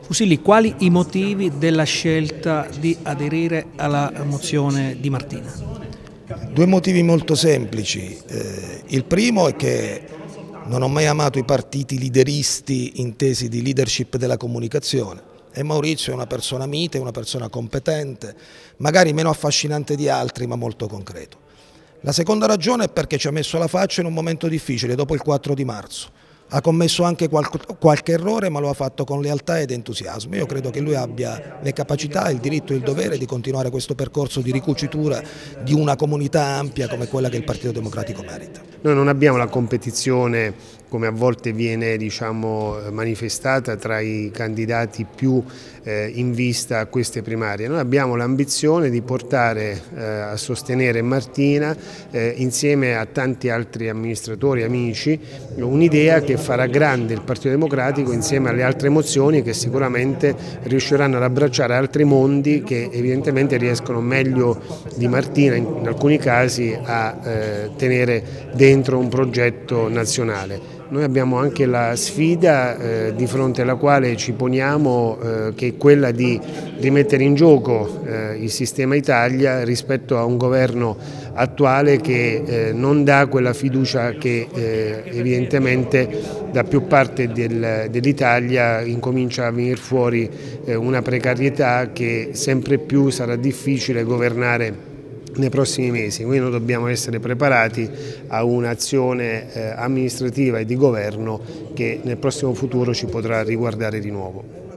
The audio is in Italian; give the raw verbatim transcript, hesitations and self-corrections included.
Fusilli, quali i motivi della scelta di aderire alla mozione Di Martina? Due motivi molto semplici. Eh, il primo è che non ho mai amato i partiti lideristi intesi di leadership della comunicazione e Maurizio è una persona mite, una persona competente, magari meno affascinante di altri ma molto concreto. La seconda ragione è perché ci ha messo la faccia in un momento difficile, dopo il quattro di marzo. Ha commesso anche qualche errore ma lo ha fatto con lealtà ed entusiasmo. Io credo che lui abbia le capacità, il diritto e il dovere di continuare questo percorso di ricucitura di una comunità ampia come quella che il Partito Democratico merita. Noi non abbiamo la competizione come a volte viene diciamo, manifestata tra i candidati più eh, in vista a queste primarie. Noi abbiamo l'ambizione di portare eh, a sostenere Martina eh, insieme a tanti altri amministratori, amici, un'idea che farà grande il Partito Democratico insieme alle altre mozioni che sicuramente riusciranno ad abbracciare altri mondi che evidentemente riescono meglio di Martina in alcuni casi a eh, tenere dentro un progetto nazionale. Noi abbiamo anche la sfida eh, di fronte alla quale ci poniamo eh, che è quella di rimettere in gioco eh, il sistema Italia rispetto a un governo attuale che eh, non dà quella fiducia che eh, evidentemente da più parte del, dell'Italia incomincia a venire fuori eh, una precarietà che sempre più sarà difficile governare nei prossimi mesi, quindi noi dobbiamo essere preparati a un'azione eh, amministrativa e di governo che nel prossimo futuro ci potrà riguardare di nuovo.